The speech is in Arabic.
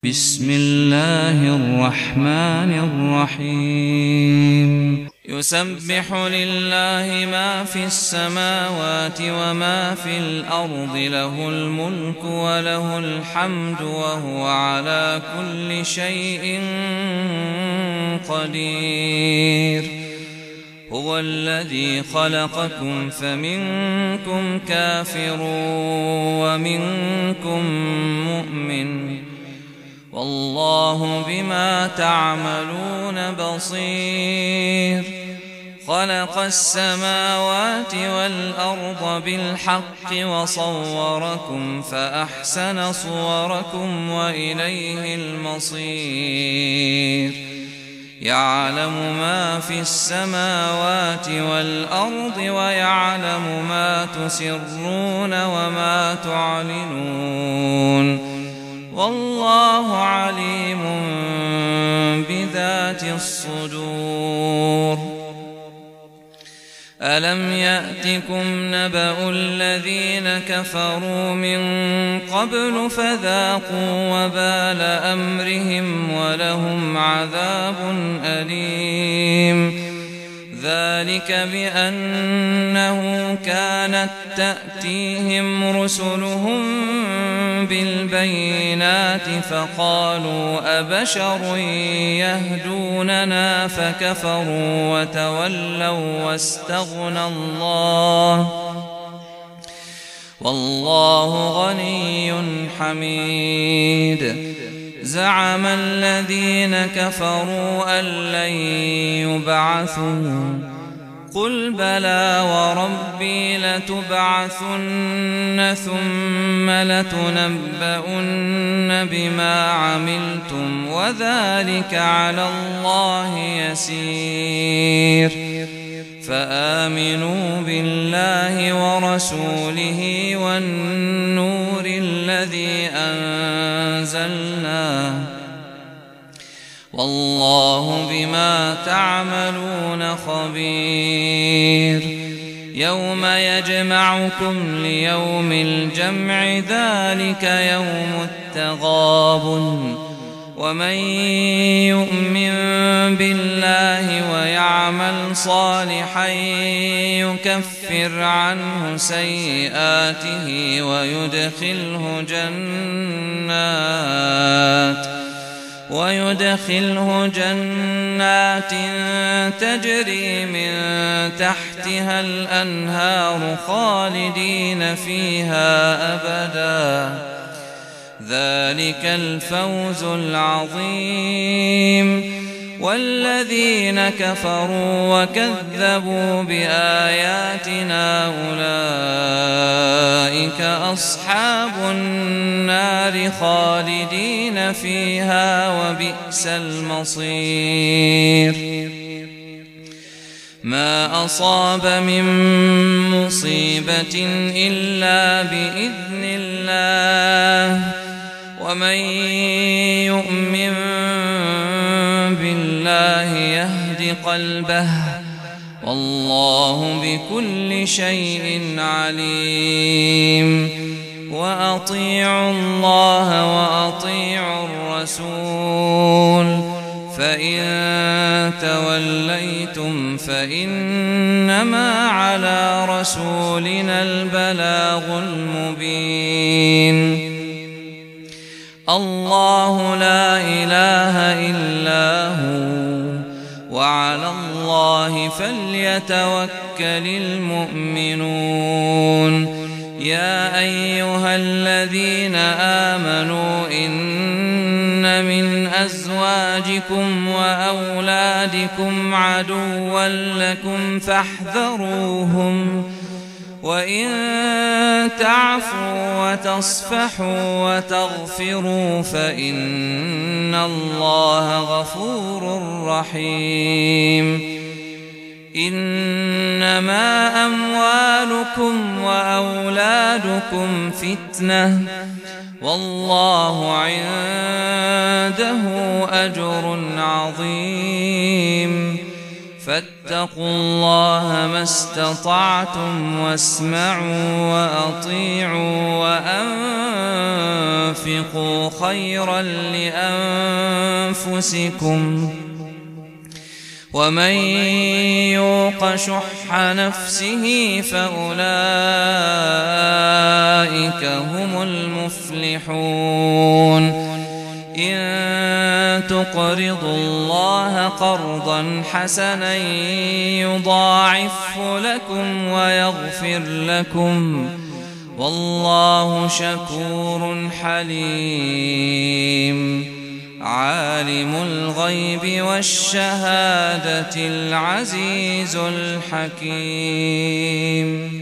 بسم الله الرحمن الرحيم يسبح لله ما في السماوات وما في الأرض له الملك وله الحمد وهو على كل شيء قدير هو الذي خلقكم فمنكم كافر ومنكم مؤمن والله بما تعملون بصير خلق السماوات والأرض بالحق وصوركم فأحسن صوركم وإليه المصير يعلم ما في السماوات والأرض ويعلم ما تسرون وما تعلنون والله عليم بذات الصدور ألم يأتكم نبأ الذين كفروا من قبل فذاقوا وبال أمرهم ولهم عذاب أليم ذلك بأنه كانت تأتيهم رسلهم بالبينات فقالوا أبشر يهدوننا فكفروا وتولوا واستغنى الله والله غني حميد زعم الذين كفروا أن لن يبعثوا قل بلى وربي لتبعثن ثم لتنبؤن بما عملتم وذلك على الله يسير فآمنوا بالله ورسوله والنور الذي أنزلنا والله بما تعملون خبير يوم يجمعكم ليوم الجمع ذلك يوم التغابن ومن يؤمن بالله ويعمل صالحا يكفر عنه سيئاته ويدخله جنات تجري من تحتها الأنهار خالدين فيها أبدا ذلك الفوز العظيم والذين كفروا وكذبوا بآياتنا أولئك أصحاب النار خالدين فيها وبئس المصير ما أصاب من مصيبة إلا بإذن الله ومن يؤمن بالله يهد قلبه والله بكل شيء عليم وأطيعوا الله وأطيعوا الرسول فإن توليتم فإنما على رسولنا البلاغ المبين الله لا إله إلا هو وعلى الله فليتوكل المؤمنون يا أيها الذين آمنوا إن من أزواجكم وأولادكم عدوا لكم فاحذروهم وإن تعفوا وتصفحوا وتغفروا فإن الله غفور رحيم إنما أموالكم وأولادكم فتنة والله عنده أجر عظيم فاتقوا الله ما استطعتم واسمعوا وأطيعوا تنفقوا خيرا لأنفسكم ومن يوق شح نفسه فأولئك هم المفلحون إن تقرضوا الله قرضا حسنا يضاعفه لكم ويغفر لكم والله شكور حليم عالم الغيب والشهادة العزيز الحكيم